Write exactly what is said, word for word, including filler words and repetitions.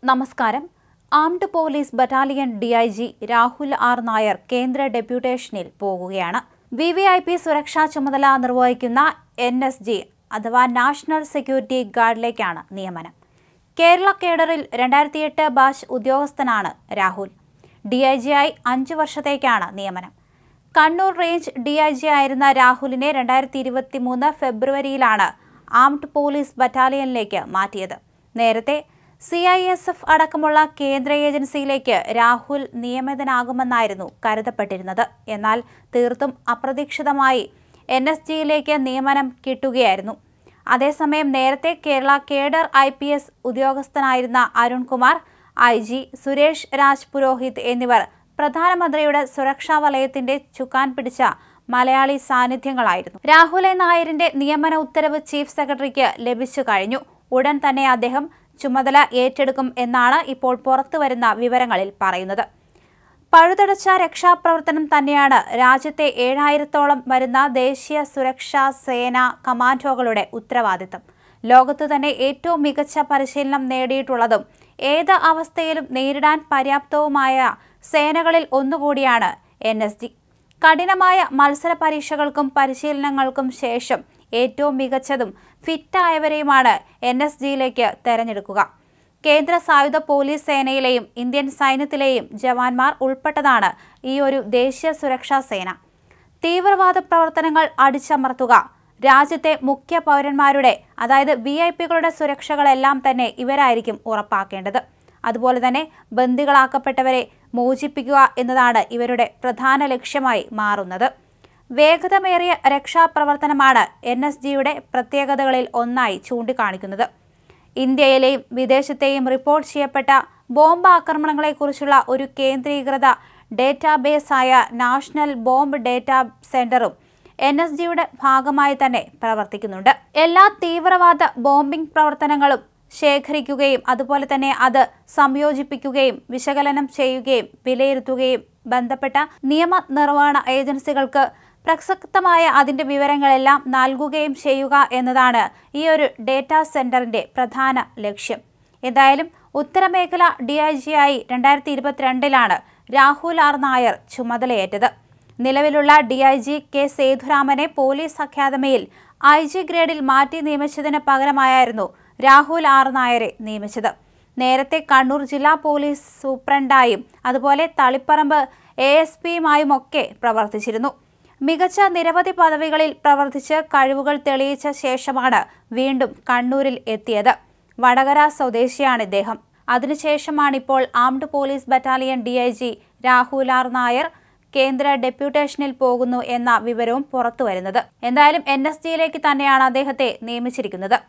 നമസ്കാരം. Armed police battalion D I G Rahul R Nair കേന്ദ്ര ഡെപ്യൂട്ടേഷനിൽ പോകുകയാണ്. വി വി ഐ പി സുരക്ഷാ ചുമതല നിർവഹിക്കുന്ന എൻ എസ് ജി അഥവാ നാഷണൽ സെക്യൂരിറ്റി ഗാർഡിലേക്കാണ് നിയമനം. കേരള കേഡറിൽ രണ്ടായിരത്തി എട്ട് ബാച്ച് ഉദ്യോഗസ്ഥനാണ് രാഹുൽ. ഡി ഐ ജി ആയി അഞ്ചു വർഷത്തേക്കാണ് നിയമനം. Kannur range D I G ആയിരുന്ന രാഹുലിനെ രണ്ടായിരത്തി ഇരുപത്തി മൂന്ന് ഫെബ്രുവരിയിലാണ് ആംഡ് പോലീസ് ബറ്റാലിയനിലേക്ക് മാറ്റിയത്. നേരത്തെ സി ഐ എസ് എഫ് അടക്കമുള്ള കേന്ദ്ര ഏജൻസിയിലേക്ക് രാഹുൽ നിയമിതനാകുമെന്നായിരുന്നു കരുതപ്പെട്ടിരുന്നത്. എന്നാൽ തീർത്തും അപ്രതീക്ഷിതമായി എൻ എസ് ജിയിലേക്ക് നിയമനം കിട്ടുകയായിരുന്നു. അതേസമയം നേരത്തെ Kerala cadre I P S ഉദ്യോഗസ്ഥനായിരുന്ന അരുൺകുമാർ, ഐ ജി സുരേഷ് രാജ് പുരോഹിത് എന്നിവർ പ്രധാനമന്ത്രിയുടെ സുരക്ഷാ വലയത്തിന്റെ ചുക്കാൻ പിടിച്ച മലയാളി സാന്നിധ്യങ്ങളായിരുന്നു. രാഹുൽ നായരിന്റെ നിയമന ഉത്തരവ് ചീഫ് സെക്രട്ടറിക്ക് ലഭിച്ചു കഴിഞ്ഞു. ഉടൻ തന്നെ അദ്ദേഹം ചുമതല ഏറ്റെടുക്കും എന്നാണ് ഇപ്പോൾ പുറത്തുവരുന്ന വിവരങ്ങളിൽ പറയുന്നത്. പഴുതടച്ച രക്ഷാപ്രവർത്തനം തന്നെയാണ് രാജ്യത്തെ ഏഴായിരത്തോളം വരുന്ന ദേശീയ സുരക്ഷാ സേന കമാൻഡോകളുടെ ഉത്തരവാദിത്തം. ലോകത്തു തന്നെ ഏറ്റവും മികച്ച പരിശീലനം നേടിയിട്ടുള്ളതും ഏത് അവസ്ഥയിലും നേരിടാൻ പര്യാപ്തവുമായ സേനകളിൽ ഒന്നുകൂടിയാണ് എൻ എസ് ജി. കഠിനമായ മത്സര പരീക്ഷകൾക്കും പരിശീലനങ്ങൾക്കും ശേഷം ഏറ്റവും മികച്ചതും ഫിറ്റായവരെയുമാണ് എൻ എസ് ജിയിലേക്ക് തെരഞ്ഞെടുക്കുക. കേന്ദ്ര സായുധ പോലീസ് സേനയിലെയും ഇന്ത്യൻ സൈന്യത്തിലെയും ജവാന്മാർ ഉൾപ്പെട്ടതാണ് ഈ ഒരു ദേശീയ സുരക്ഷാ സേന. തീവ്രവാദ പ്രവർത്തനങ്ങൾ അടിച്ചമർത്തുക, രാജ്യത്തെ മുഖ്യ പൗരന്മാരുടെ അതായത് വി ഐ പികളുടെ സുരക്ഷകളെല്ലാം തന്നെ ഇവരായിരിക്കും ഉറപ്പാക്കേണ്ടത്. അതുപോലെ തന്നെ ബന്ദികളാക്കപ്പെട്ടവരെ മോചിപ്പിക്കുക എന്നതാണ് ഇവരുടെ പ്രധാന ലക്ഷ്യമായി മാറുന്നത്. വേഗതമേറിയ രക്ഷാപ്രവർത്തനമാണ് എൻ എസ് ജിയുടെ പ്രത്യേകതകളിൽ ഒന്നായി ചൂണ്ടിക്കാണിക്കുന്നത്. ഇന്ത്യയിലെയും വിദേശത്തെയും റിപ്പോർട്ട് ചെയ്യപ്പെട്ട ബോംബ് ആക്രമണങ്ങളെക്കുറിച്ചുള്ള ഒരു കേന്ദ്രീകൃത ഡേറ്റാബേസായ നാഷണൽ ബോംബ് ഡേറ്റാ സെന്ററും എൻ എസ് ജിയുടെ ഭാഗമായി തന്നെ പ്രവർത്തിക്കുന്നുണ്ട്. എല്ലാ തീവ്രവാദ ബോംബിംഗ് പ്രവർത്തനങ്ങളും ശേഖരിക്കുകയും അതുപോലെ തന്നെ അത് സംയോജിപ്പിക്കുകയും വിശകലനം ചെയ്യുകയും വിലയിരുത്തുകയും ബന്ധപ്പെട്ട നിയമനിർവഹണ ഏജൻസികൾക്ക് പ്രസക്തമായ അതിന്റെ വിവരങ്ങളെല്ലാം നൽകുകയും ചെയ്യുക എന്നതാണ് ഈ ഒരു ഡേറ്റാ സെന്ററിന്റെ പ്രധാന ലക്ഷ്യം. എന്തായാലും ഉത്തരമേഖല ഡി ഐ ജി ആയി രണ്ടായിരത്തി ഇരുപത്തിരണ്ടിലാണ് രാഹുൽ ആർ നായർ ചുമതലയേറ്റത്. നിലവിലുള്ള ഡി ഐ ജി കെ സേതുരാമനെ പോലീസ് അക്കാദമിയിൽ ഐ ജി ഗ്രേഡിൽ മാറ്റി നിയമിച്ചതിന് പകരമായിരുന്നു രാഹുൽ ആർ നായരെ നിയമിച്ചത്. നേരത്തെ കണ്ണൂർ ജില്ലാ പോലീസ് സൂപ്രണ്ടായും അതുപോലെ തളിപ്പറമ്പ് എ എസ് പിയുമായും ഒക്കെ പ്രവർത്തിച്ചിരുന്നു. മികച്ച നിരവധി പദവികളിൽ പ്രവർത്തിച്ച് കഴിവുകൾ തെളിയിച്ച ശേഷമാണ് വീണ്ടും കണ്ണൂരിൽ എത്തിയത്. വടകര സ്വദേശിയാണ് ഇദ്ദേഹം. അതിനുശേഷമാണിപ്പോൾ armed police battalion D I G Rahul R Nair കേന്ദ്ര ഡെപ്യൂട്ടേഷനിൽ പോകുന്നു എന്ന വിവരവും പുറത്തുവരുന്നത്. എന്തായാലും എൻ എസ് ജിയിലേക്ക് തന്നെയാണ് അദ്ദേഹത്തെ നിയമിച്ചിരിക്കുന്നത്.